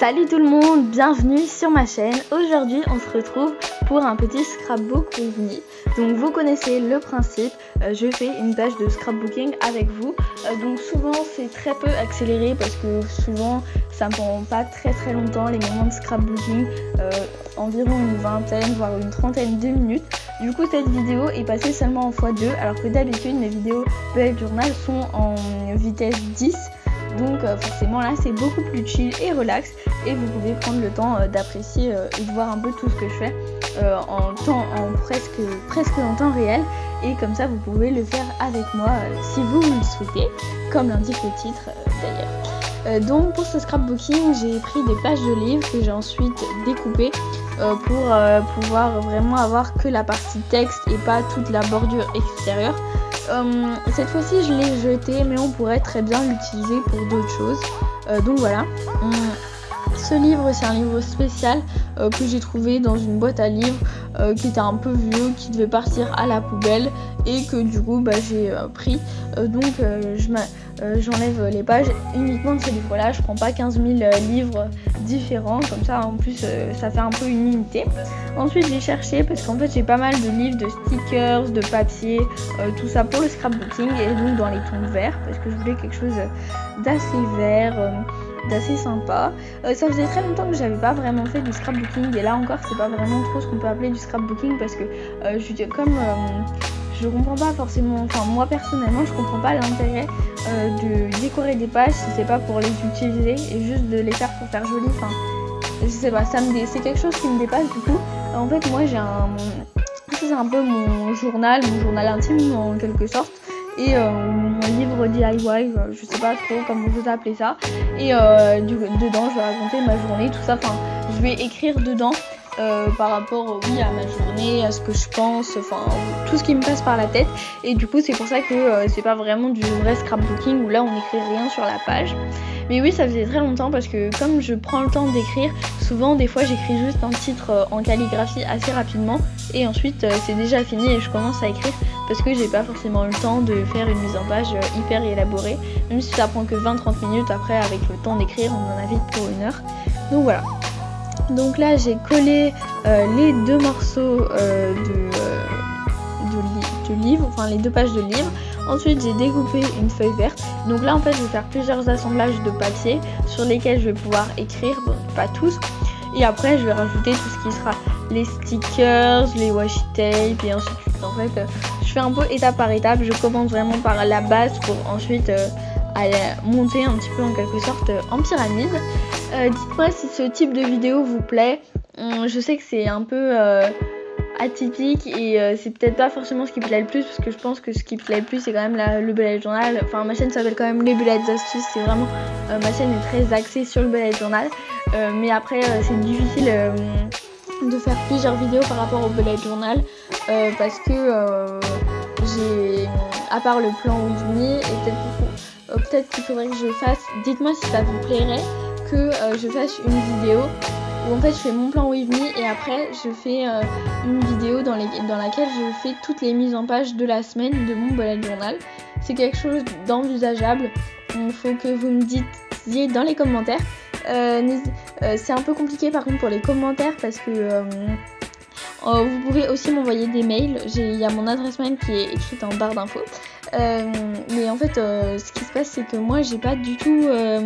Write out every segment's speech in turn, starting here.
Salut tout le monde, bienvenue sur ma chaîne. Aujourd'hui on se retrouve pour un petit scrapbook with me. Donc vous connaissez le principe, je fais une page de scrapbooking avec vous. Donc souvent c'est très peu accéléré parce que souvent ça me prend pas très longtemps les moments de scrapbooking, environ une vingtaine voire une trentaine de minutes. Du coup cette vidéo est passée seulement en x2 alors que d'habitude mes vidéos bullet journal sont en vitesse 10. Donc forcément là c'est beaucoup plus chill et relax et vous pouvez prendre le temps d'apprécier et de voir un peu tout ce que je fais en presque en temps réel, et comme ça vous pouvez le faire avec moi si vous le souhaitez, comme l'indique le titre d'ailleurs. Donc pour ce scrapbooking j'ai pris des pages de livres que j'ai ensuite découpées pour pouvoir vraiment avoir que la partie texte et pas toute la bordure extérieure. Cette fois-ci je l'ai jeté mais on pourrait très bien l'utiliser pour d'autres choses, donc voilà. Ce livre c'est un livre spécial que j'ai trouvé dans une boîte à livres qui était un peu vieux, qui devait partir à la poubelle et que du coup j'ai pris, donc j'enlève les pages uniquement de ce livre là, je prends pas 15 000 livres différents comme ça, en plus ça fait un peu une unité. Ensuite j'ai cherché parce qu'en fait j'ai pas mal de livres de stickers, de papier, tout ça pour le scrapbooking, et donc dans les tons verts parce que je voulais quelque chose d'assez vert, d'assez sympa. Ça faisait très longtemps que j'avais pas vraiment fait du scrapbooking, et là encore c'est pas vraiment trop ce qu'on peut appeler du scrapbooking parce que je comprends pas forcément, enfin moi personnellement je comprends pas l'intérêt de décorer des pages si c'est pas pour les utiliser et juste de les faire pour faire joli. Enfin je sais pas, c'est quelque chose qui me dépasse du coup. En fait moi c'est un peu mon journal intime en quelque sorte, et mon livre DIY, je sais pas trop comment vous appelez ça, et dedans je vais raconter ma journée, tout ça, enfin je vais écrire dedans par rapport à ma journée, à ce que je pense, enfin tout ce qui me passe par la tête, et du coup c'est pour ça que c'est pas vraiment du vrai scrapbooking où là on n'écrit rien sur la page. Mais oui, ça faisait très longtemps parce que comme je prends le temps d'écrire, souvent des fois j'écris juste un titre en calligraphie assez rapidement et ensuite c'est déjà fini et je commence à écrire parce que j'ai pas forcément le temps de faire une mise en page hyper élaborée, même si ça prend que 20-30 minutes. Après avec le temps d'écrire on en a vite pour 1 heure. Donc voilà. Donc là j'ai collé les 2 morceaux de livre, enfin les 2 pages de livre. Ensuite j'ai découpé une feuille verte. Donc là en fait je vais faire plusieurs assemblages de papier sur lesquels je vais pouvoir écrire, bon pas tous. Et après je vais rajouter tout ce qui sera les stickers, les washi tape et ainsi de suite. En fait je fais un peu étape par étape. Je commence vraiment par la base pour ensuite aller monter un petit peu en quelque sorte en pyramide. Dites-moi si ce type de vidéo vous plaît. Je sais que c'est un peu atypique et c'est peut-être pas forcément ce qui plaît le plus, parce que je pense que ce qui plaît le plus c'est quand même le bullet journal. Enfin ma chaîne s'appelle quand même les bullets astuces, c'est vraiment ma chaîne est très axée sur le bullet journal, mais après c'est difficile de faire plusieurs vidéos par rapport au bullet journal parce que j'ai, à part le plan with me, et peut-être qu'il faudrait que je fasse, dites-moi si ça vous plairait que je fasse une vidéo où en fait je fais mon plan with me et après je fais une vidéo dans laquelle je fais toutes les mises en page de la semaine de mon bullet journal. C'est quelque chose d'envisageable. Il faut que vous me disiez dans les commentaires. C'est un peu compliqué par contre pour les commentaires parce que vous pouvez aussi m'envoyer des mails. Il y a mon adresse mail qui est écrite en barre d'infos. Mais en fait ce qui se passe c'est que moi j'ai pas du tout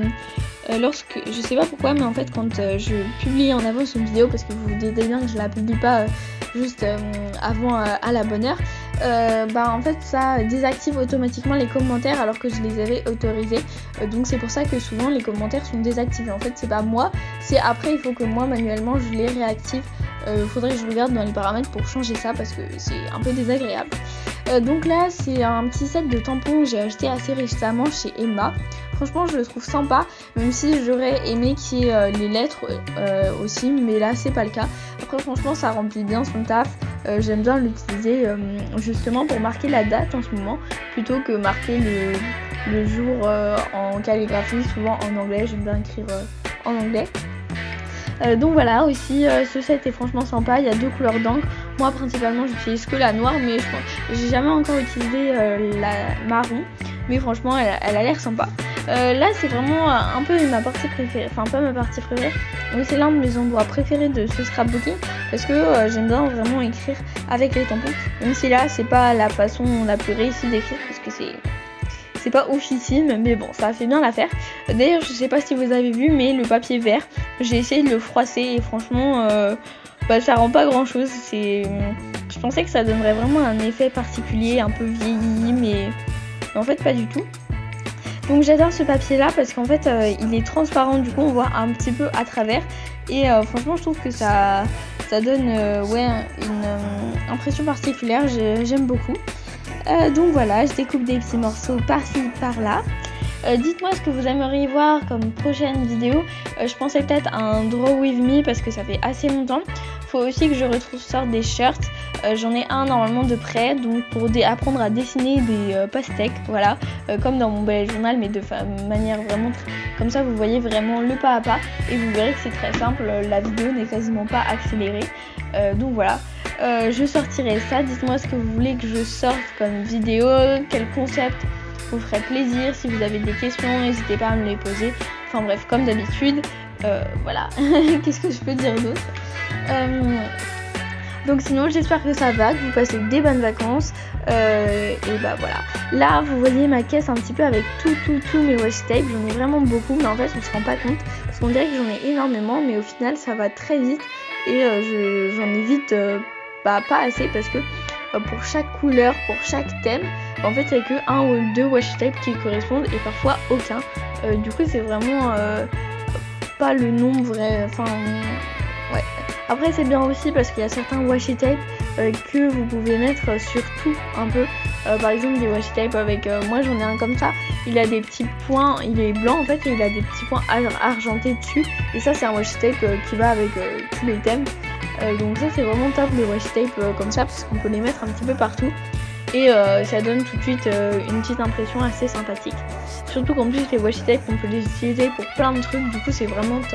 je sais pas pourquoi, mais en fait quand je publie en avance une vidéo, parce que vous vous dites bien que je la publie pas juste avant à la bonne heure, en fait ça désactive automatiquement les commentaires alors que je les avais autorisés, donc c'est pour ça que souvent les commentaires sont désactivés. En fait c'est pas moi, c'est après il faut que moi manuellement je les réactive. Faudrait que je regarde dans les paramètres pour changer ça parce que c'est un peu désagréable. Donc là c'est un petit set de tampons que j'ai acheté assez récemment chez Emma. Franchement je le trouve sympa, même si j'aurais aimé qu'il y ait les lettres aussi, mais là c'est pas le cas. Après franchement ça remplit bien son taf, j'aime bien l'utiliser justement pour marquer la date en ce moment, plutôt que marquer le jour en calligraphie, souvent en anglais, j'aime bien écrire en anglais. Donc voilà, aussi ce set est franchement sympa, il y a 2 couleurs d'encre. Moi principalement j'utilise que la noire, mais j'ai jamais encore utilisé la marron, mais franchement elle a l'air sympa. Là c'est vraiment un peu ma partie préférée, enfin pas ma partie préférée, mais c'est l'un de mes endroits préférés de ce scrapbooking parce que j'aime bien vraiment écrire avec les tampons, même si là c'est pas la façon la plus réussie d'écrire parce que c'est pas oufissime, mais bon, ça fait bien l'affaire. D'ailleurs, je sais pas si vous avez vu, mais le papier vert, j'ai essayé de le froisser et franchement, ça rend pas grand chose. Je pensais que ça donnerait vraiment un effet particulier, un peu vieilli, mais en fait pas du tout. Donc j'adore ce papier là parce qu'en fait il est transparent, du coup on voit un petit peu à travers et franchement je trouve que ça donne une impression particulière, j'aime beaucoup. Donc voilà, je découpe des petits morceaux par-ci par-là. Dites-moi ce que vous aimeriez voir comme prochaine vidéo. Je pensais peut-être à un Draw With Me parce que ça fait assez longtemps. Faut aussi que je ressorte des shirts. J'en ai un normalement de près, donc pour apprendre à dessiner des pastèques, voilà, comme dans mon bullet journal, mais de manière vraiment comme ça vous voyez vraiment le pas à pas et vous verrez que c'est très simple, la vidéo n'est quasiment pas accélérée. Donc voilà, je sortirai ça. Dites-moi ce que vous voulez que je sorte comme vidéo, quel concept vous ferait plaisir. Si vous avez des questions, n'hésitez pas à me les poser. Enfin bref, comme d'habitude, voilà. Qu'est-ce que je peux dire d'autre? Donc sinon j'espère que ça va, que vous passez des bonnes vacances. Et bah voilà. Là vous voyez ma caisse un petit peu avec tous mes washi tape. J'en ai vraiment beaucoup, mais en fait on se rend pas compte parce qu'on dirait que j'en ai énormément, mais au final ça va très vite et j'en ai vite pas assez parce que pour chaque couleur, pour chaque thème, en fait il n'y a que 1 ou 2 washi tape qui correspondent et parfois aucun. Du coup c'est vraiment pas le nombre vrai, enfin ouais. Après c'est bien aussi parce qu'il y a certains washi tape que vous pouvez mettre sur tout un peu. Par exemple des washi tape avec, moi j'en ai un comme ça, il a des petits points, il est blanc en fait et il a des petits points argentés dessus. Et ça c'est un washi tape qui va avec tous les thèmes. Donc ça c'est vraiment top les washi tape comme ça parce qu'on peut les mettre un petit peu partout. Et ça donne tout de suite une petite impression assez sympathique. Surtout qu'en plus les washi tape on peut les utiliser pour plein de trucs, du coup c'est vraiment top.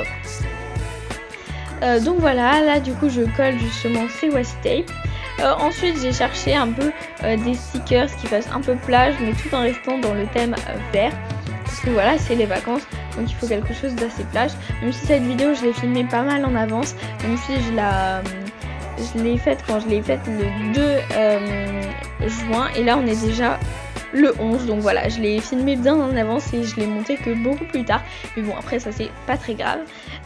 Donc voilà, là du coup je colle justement ces washi tape. Ensuite j'ai cherché un peu des stickers qui fassent un peu plage mais tout en restant dans le thème vert. Parce que voilà c'est les vacances donc il faut quelque chose d'assez plage. Même si cette vidéo je l'ai filmée pas mal en avance, même si je l'ai faite quand je l'ai faite le 2 juin et là on est déjà le 11, donc voilà je l'ai filmé bien en avance et je l'ai monté que beaucoup plus tard, mais bon après ça c'est pas très grave.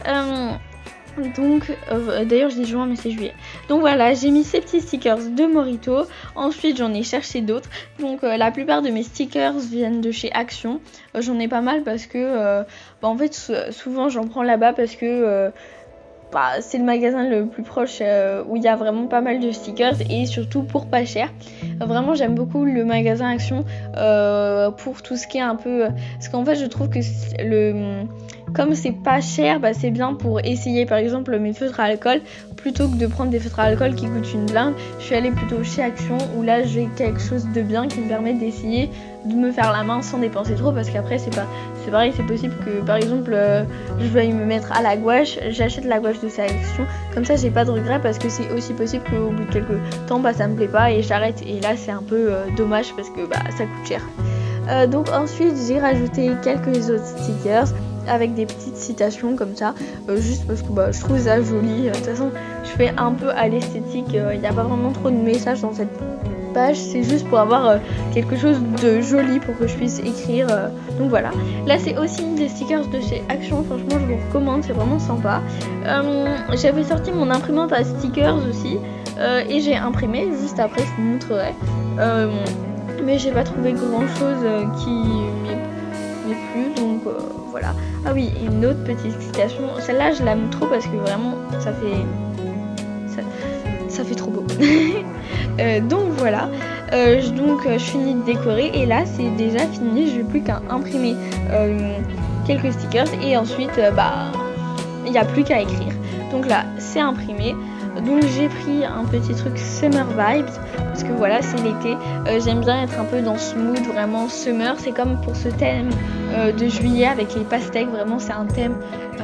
Donc d'ailleurs je dis juin mais c'est juillet. Donc voilà, j'ai mis ces petits stickers de Morito. Ensuite j'en ai cherché d'autres. Donc la plupart de mes stickers viennent de chez Action. J'en ai pas mal parce que en fait souvent j'en prends là-bas parce que c'est le magasin le plus proche où il y a vraiment pas mal de stickers et surtout pour pas cher. Vraiment j'aime beaucoup le magasin Action pour tout ce qui est un peu... Parce qu'en fait je trouve que comme c'est pas cher, c'est bien pour essayer par exemple mes feutres à alcool plutôt que de prendre des feutres à alcool qui coûtent une blinde. Je suis allée plutôt chez Action où là j'ai quelque chose de bien qui me permet d'essayer de me faire la main sans dépenser trop parce qu'après c'est pareil, c'est possible que par exemple je veuille me mettre à la gouache, j'achète la gouache de chez Action, comme ça j'ai pas de regret parce que c'est aussi possible qu'au bout de quelques temps ça me plaît pas et j'arrête et là c'est un peu dommage parce que ça coûte cher. Donc ensuite j'ai rajouté quelques autres stickers avec des petites citations comme ça, juste parce que je trouve ça joli. De toute façon je fais un peu à l'esthétique, il n'y a pas vraiment trop de messages dans cette page, c'est juste pour avoir quelque chose de joli pour que je puisse écrire, donc voilà. Là c'est aussi des stickers de chez Action, franchement je vous recommande, c'est vraiment sympa. J'avais sorti mon imprimante à stickers aussi et j'ai imprimé, juste après je vous montrerai, mais j'ai pas trouvé grand chose qui m'ait plu, donc voilà. Ah oui, une autre petite citation, celle-là je l'aime trop parce que vraiment ça fait trop beau. Donc voilà, je finis de décorer et là c'est déjà fini, je n'ai plus qu'à imprimer quelques stickers et ensuite il n'y a plus qu'à écrire. Donc là c'est imprimé, donc j'ai pris un petit truc Summer Vibes parce que voilà c'est l'été, j'aime bien être un peu dans ce mood vraiment summer, c'est comme pour ce thème de juillet avec les pastèques, vraiment c'est un thème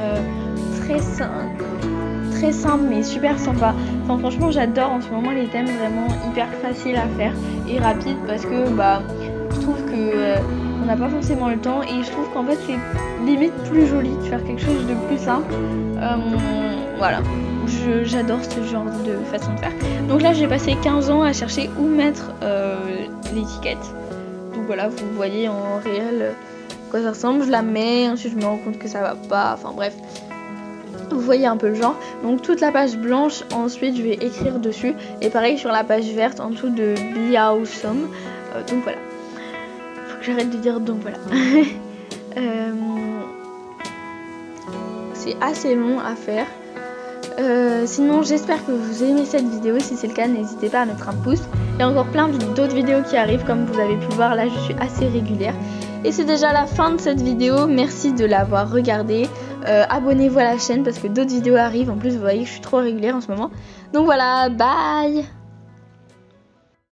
très simple mais super sympa. Enfin franchement j'adore en ce moment les thèmes vraiment hyper faciles à faire et rapides parce que je trouve que on n'a pas forcément le temps et je trouve qu'en fait c'est limite plus joli de faire quelque chose de plus simple. Voilà, j'adore ce genre de façon de faire. Donc là j'ai passé 15 ans à chercher où mettre l'étiquette. Donc voilà, vous voyez en réel à quoi ça ressemble, je la mets, ensuite je me rends compte que ça va pas, enfin bref. Vous voyez un peu le genre. Donc toute la page blanche, ensuite je vais écrire dessus. Et pareil sur la page verte en dessous de Be Awesome. Donc voilà. Faut que j'arrête de dire donc voilà. C'est assez long à faire. Sinon j'espère que vous aimez cette vidéo. Si c'est le cas, n'hésitez pas à mettre un pouce. Il y a encore plein d'autres vidéos qui arrivent. Comme vous avez pu le voir, là je suis assez régulière. Et c'est déjà la fin de cette vidéo. Merci de l'avoir regardée. Abonnez-vous à la chaîne parce que d'autres vidéos arrivent. En plus vous voyez que je suis trop régulière en ce moment. Donc voilà, bye.